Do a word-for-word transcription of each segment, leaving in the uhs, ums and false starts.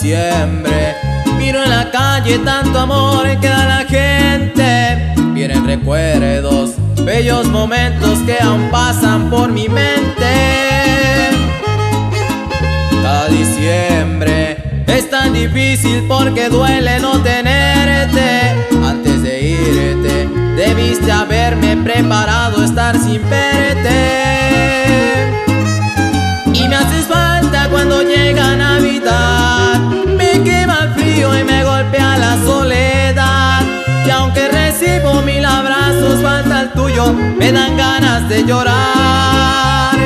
diciembre miro en la calle tanto amor que da la gente. Vienen recuerdos, bellos momentos que aún pasan por mi mente. Cada diciembre es tan difícil porque duele no tenerte. Antes de irte debiste haberme preparado estar sin verte. Y me haces falta cuando llega Navidad. Me quema el frío y me golpea la soledad. Y aunque recibo mil abrazos, falta el tuyo, me dan ganas de llorar.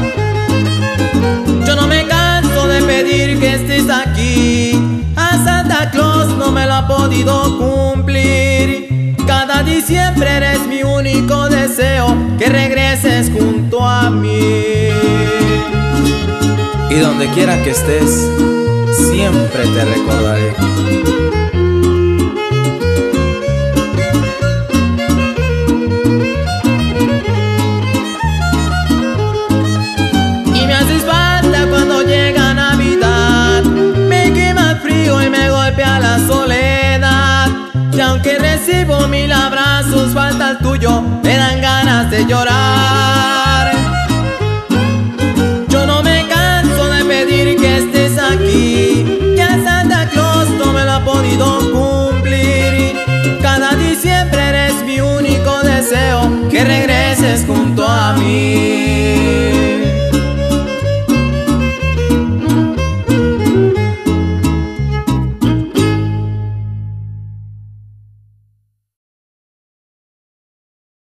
Yo no me canso de pedir que estés aquí. A Santa Claus no me lo ha podido cumplir. Cada diciembre eres mi único deseo, que regreses junto a mí. Y donde quiera que estés, siempre te recordaré.